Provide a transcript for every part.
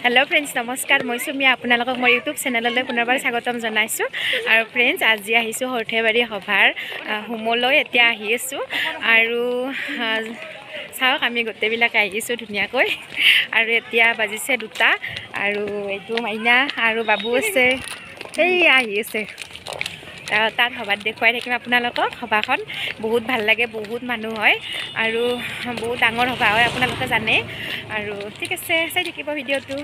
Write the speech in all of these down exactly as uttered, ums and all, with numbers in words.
Hello friends नमस्कार मैं सुमिया आपनालोকক मोर YouTube चेनेलले पुनरबार स्वागतम जनाइছো आरो फ्रेंड्स আজি আহিছো হৰ্থেবাৰী সভাৰ হোমলৈ এতিয়া আহি আছো আৰু চাওক আমি গোটেইবিলাক আহিছো ধুনিয়াকৈ আৰু এতিয়া বাজিছে দুটা আৰু এইটো মাইনা আৰু বাবু আছে এই আহি আছে তাত সভাত দেখুৱাই থাকিম আপোনালোকক সভাখন বহুত ভাল লাগে বহুত মানুহ হয় আৰু বহুত ডাঙৰ সভা হয় আপোনালোকে জানে আৰু ঠিক আছে চাই থাকিব ভিডিঅটো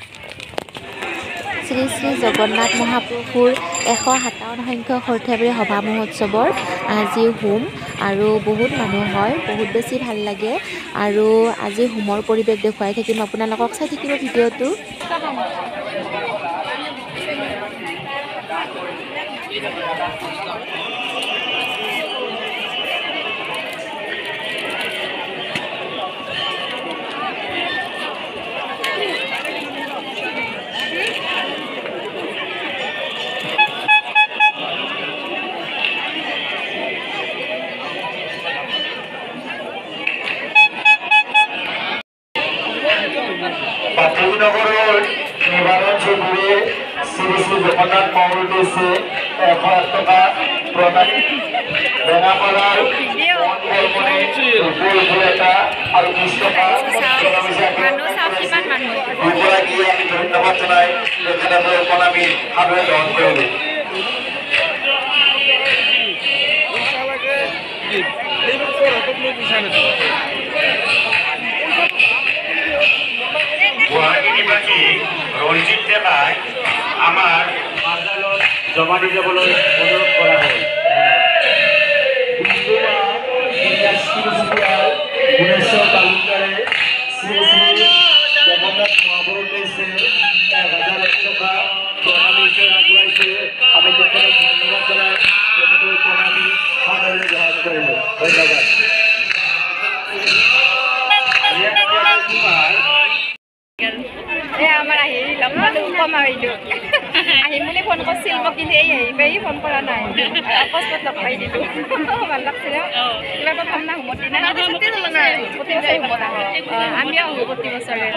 শ্ৰী শ্ৰী জগন্নাথ মহাপ্ৰভুৰ এশ সাতাৱন্ন সংখ্যক হৰ্থেবাৰী সভা মহোৎসৱৰ আজি হোম আৰু বহুত মানুহ হয় বহুত বেছি ভাল লাগে আৰু আজি হোমৰ পৰিৱেশ দেখুৱাই থাকিম আপোনালোকক চাই থাকিব ভিডিঅটো নগৰৰ নিবাৰণ চৌধুৰী শ্ৰী শ্ৰী জগন্নাথ মহাপ্ৰভু আছে এশ টকা প্ৰদান বেঙাপাৰাৰ এটা আৰু বিশ টকা দুগৰাকী আমি ধন্যবাদ জনাই তেখেতসকলৰ প্ৰণামী সাদৰে গ্ৰহণ কৰিলোঁ গুৱাহাটীবাসী ৰঞ্জিত ডেকাই আমাৰ আদালত জমা দি যাবলৈ অনুৰোধ কৰা হ'ল গুণেশ্বৰ তালুকদাৰে শ্ৰী শ্ৰী জগন্নাথ মহাপ্ৰভু লৈছে এক হাজাৰ এক টকা প্ৰণামী হিচাপে আগবঢ়াইছে আমি তেখেতক ধন্যবাদ জনাই তেখেতৰ প্ৰণামী সাদৰে গ্ৰহণ কৰিলোঁ ধন্যবাদ আমার আহি লগ পালো কম আহিলো আহিম বুলি ফোন কৰিছিল মোক কিন্তু এই আহিব এই ফোন কৰা নাই অকস্মাত লগ পাই দিলো ভাল লাগছিল কিবা প্ৰথম না হোমত দিনা আমি আহো প্ৰতি বছৰে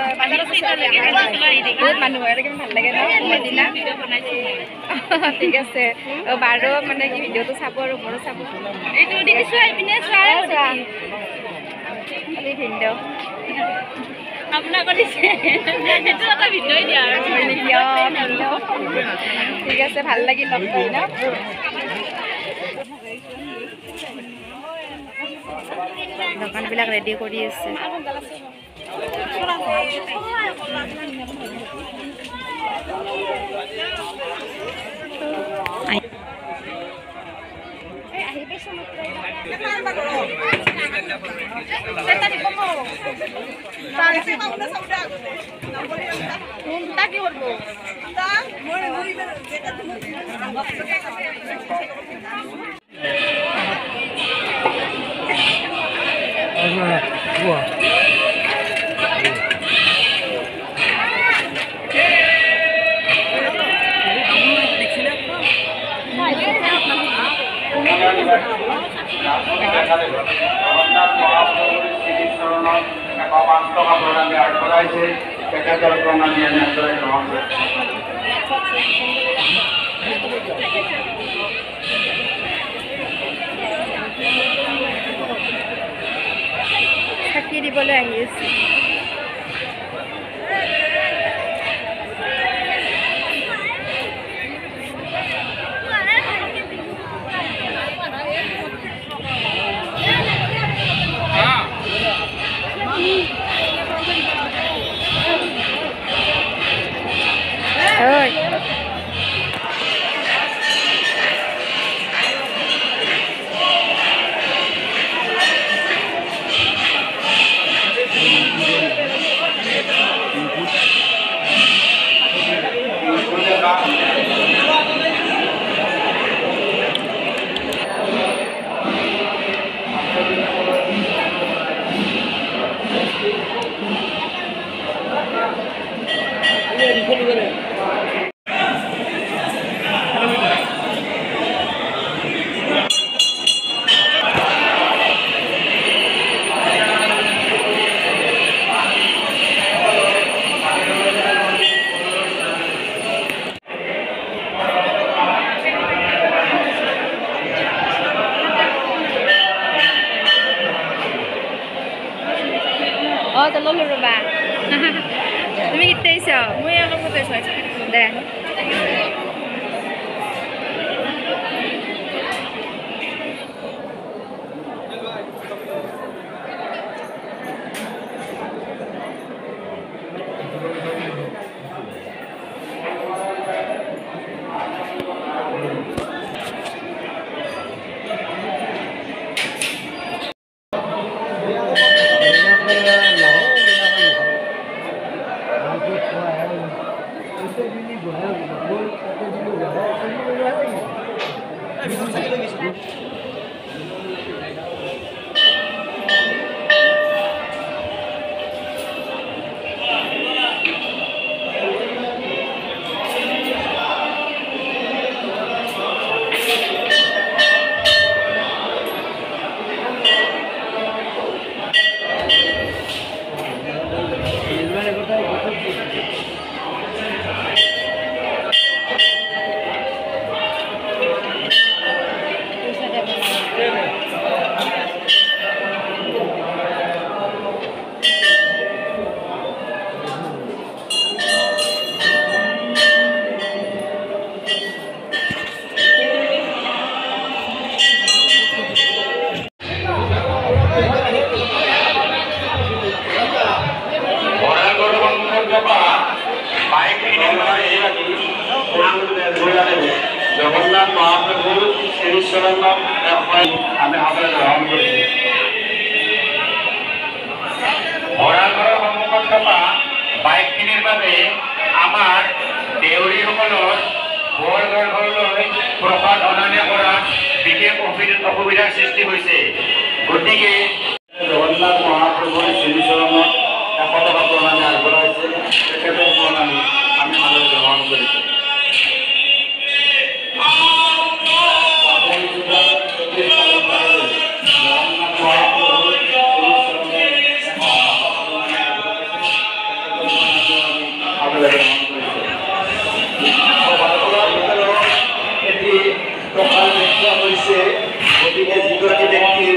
বহুত মানুহ হয় কিন্তু ভাল লাগে ন দিনা ঠিক আছে বাৰু মানে কি ভিডিঅ'টো চাব আৰু মোৰো চাব এইটো দেখিছো আহিপিনে চোৱা চোৱা খালি ভিডিঅ' আপনার করেছে এটা একটা ভিডিওই দিয়া আর ঠিক আছে ভাল লাগি লগ পাই না দোকান বিলাক রেডি কৰি আছে জগন্নাথ মহাপ্ৰভুৰ শ্ৰীচৰণত এশ পাঁচ টকা প্ৰদানে আগবঢ়াইছে তেখেতৰ প্ৰণামী আমি আদৰে গ্ৰহণ কৰিছোঁ চাকি দিবলৈ আহি আছে Ơi. তুমি কেতিয়া আহিছ মই অলপ দে জগন্নাথ মহাপ্ৰভুৰ শ্ৰীচৰণত আমি সকলোৱে গ্ৰহণ কৰিছোঁ। ভঁৰাঘৰৰ সন্মুখত থকা বাইকখিনিৰ বাবে আমাৰ দেউৰীসকলৰ বৰঘৰ ঘৰলৈ প্ৰসাদ অনা নিয়া কৰাত বিশেষ অসুবিধাৰ সৃষ্টি হৈছে। গতিকে জগন্নাথ মহাপ্ৰভুৰ শ্ৰীচৰণত এশ টকা প্ৰণামী আগবঢ়াইছে, তেখেতৰ প্ৰণামী আমি সকলোৱে গ্ৰহণ কৰিছোঁ। গতিকে যিগৰাকী ব্যক্তিৰ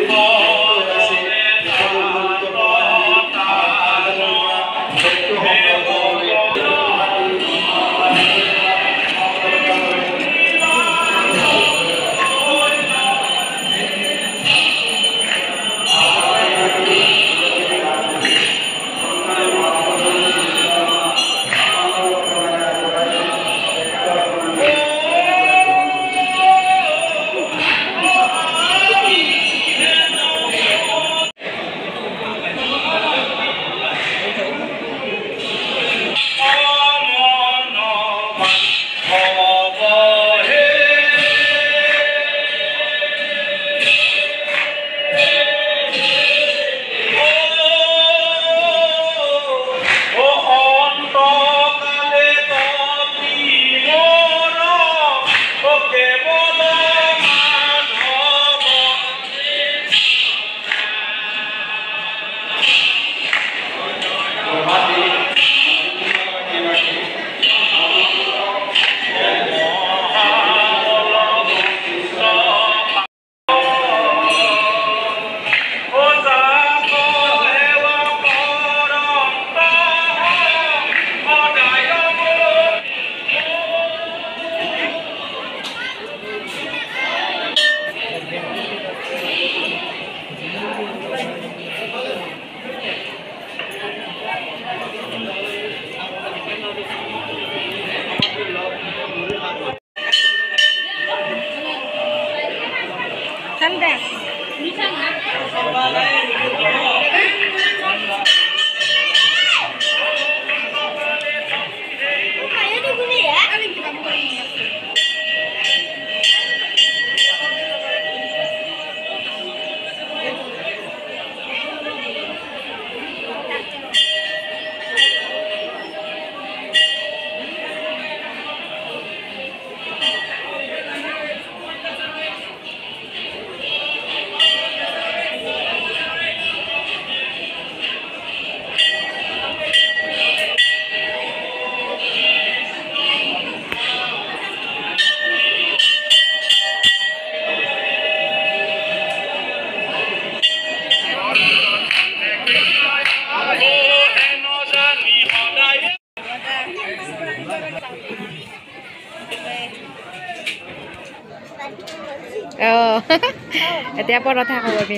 অঁ এতিয়া পৰঠা খাব আমি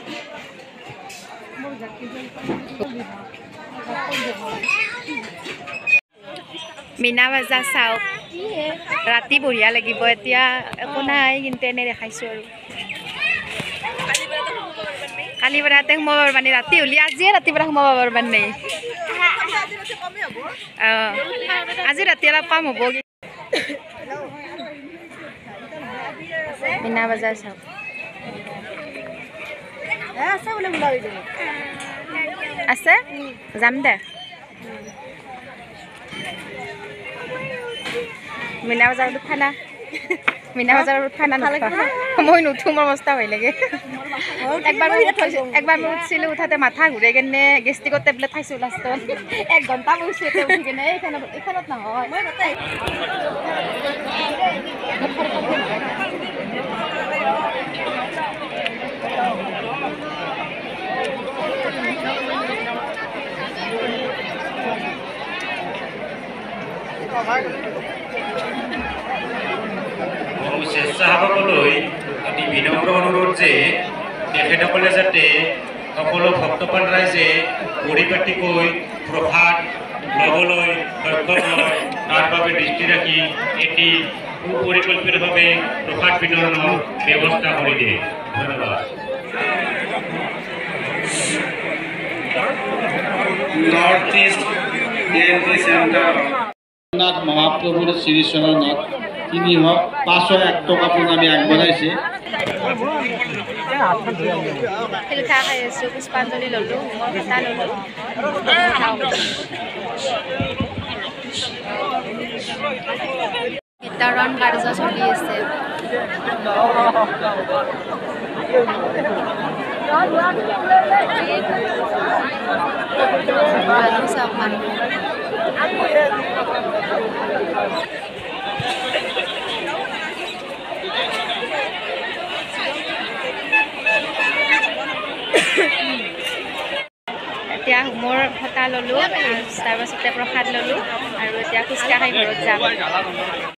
মিনা বজাৰ চাওক ৰাতি বঢ়িয়া লাগিব এতিয়া একো নাই কিন্তু এনে দেখাইছোঁ আৰু কালি পৰাতে সোমাব পাৰবা নি ৰাতি হ'লি আজিয়ে ৰাতিৰ পৰা সোমাব পাৰবা নি অঁ আজি ৰাতি অলপ কম হ'ব মিনা বজাৰ চাওক আছে যাম দে মিনা বজাৰত খানা মিনা বজাৰত খানা নোখোৱা মই নুঠো মোৰ অৱস্থা হৈ লাগে একবাৰ মই একবাৰ মই উঠিছিলোঁ উঠাতে মাথা ঘূৰাই কেনে গেষ্ট্ৰিকৰ টেবলেট খাইছোঁ লাষ্টত এক ঘণ্টা বহিছোঁ এতিয়া উঠি কেনে এইখনত এইখনত নহয় স্বেচ্ছাসেৱকলৈ অতি বিনম্ৰ অনুৰোধ যে তেখেতসকলে যাতে সকলো ভক্তপ্ৰাণ ৰাইজে পৰিপাটিকৈ প্ৰসাদ ল'বলৈ সক্ষম হয় তাৰ বাবে দৃষ্টি ৰাখি এটি সুপৰিকল্পিতভাৱে প্ৰসাদ বিতৰণৰ ব্যৱস্থা কৰি দিয়ে ধন্যবাদ north east D N T centre Jagannath মহাপ্ৰভুৰ শ্ৰীচৰণত তিনিশ পাঁচশ এক টকা প্ৰণামী আগবঢ়াইছে শিলখা খাই আছোঁ পুষ্পাঞ্জলি ল'লোঁ মোৰ কথা ল'লোঁ বিতৰণ কাৰ্য চলি আছে মানুহ চাওক মানুহ এতিয়া হোমৰ ফটা ল'লোঁ তাৰপাছতে প্ৰসাদ ল'লোঁ আৰু এতিয়া ফুচকা খাই ঘৰত যাম